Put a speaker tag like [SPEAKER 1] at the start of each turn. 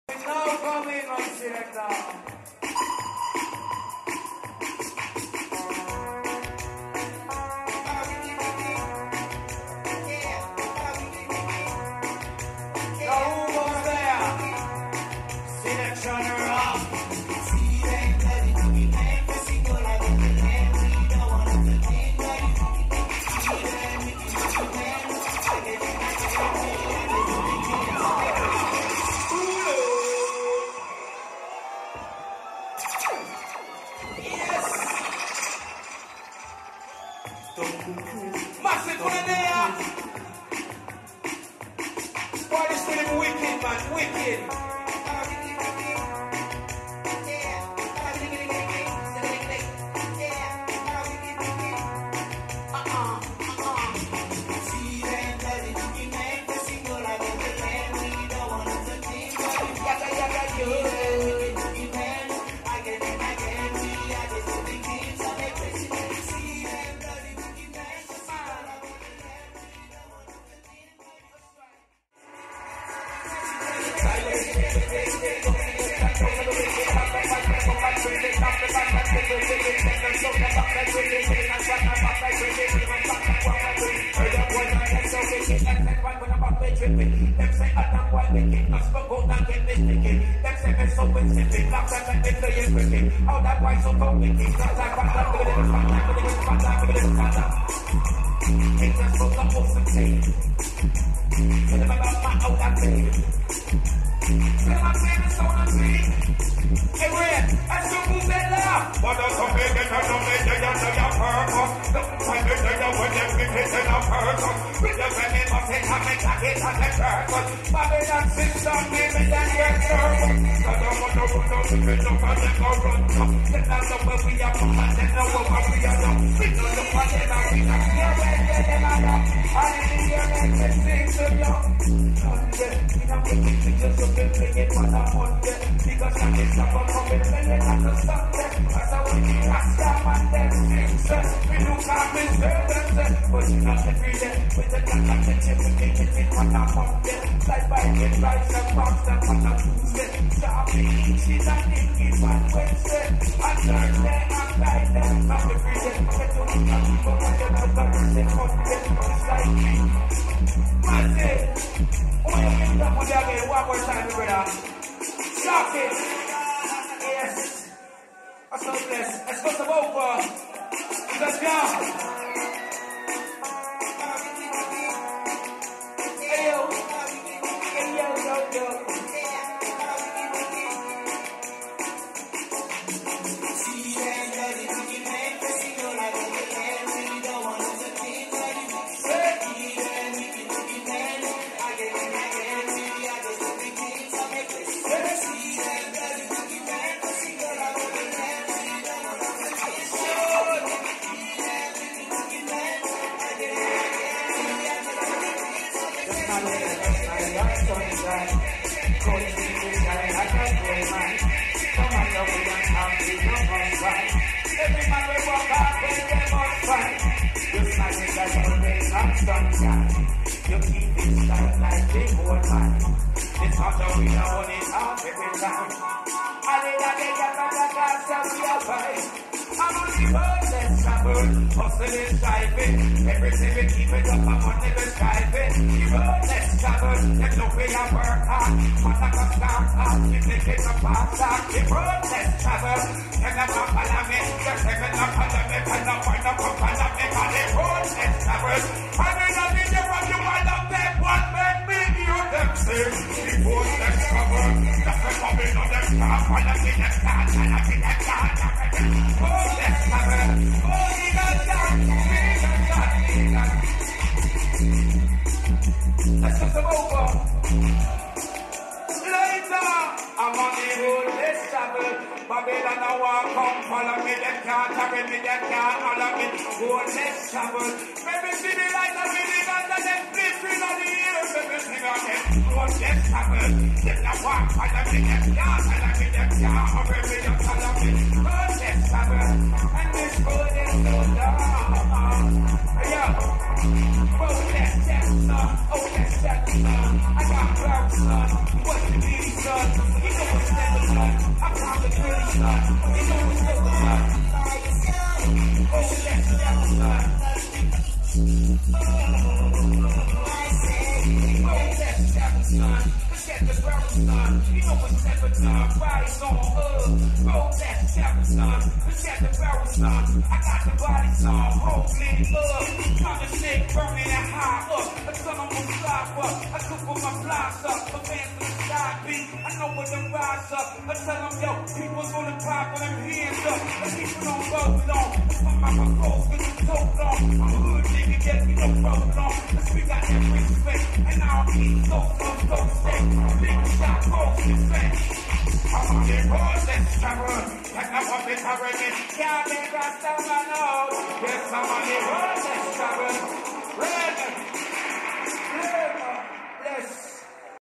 [SPEAKER 1] Now come in, my selector.
[SPEAKER 2] I got clouds, son. What you need, son?
[SPEAKER 1] I found the pretty son. You know what's the son. Oh, let's never son. Oh, let's never son. Forget the barrel son. You know what's never done. Riding on oh, let's never son. Forget the barrel son. I got the body son. Hopefully, I'm the sick, burning and high up. I tell them I'm slop up. I cook with my blocks up. The man to the side beat. I know where them rise up. I tell them, yo, people's on the top of them hands up. The people don't roll on. I'm out my clothes with the tote on. I'm a hood nigga, yet we don't roll on. Cause we got that respect. And I don't eat so steak. Nigga shot folks in fact. I'm on the road, let's travel. Like I'm up in Oregon. Yeah, man, right down my nose. Yes, I'm on the road, let's travel. Red.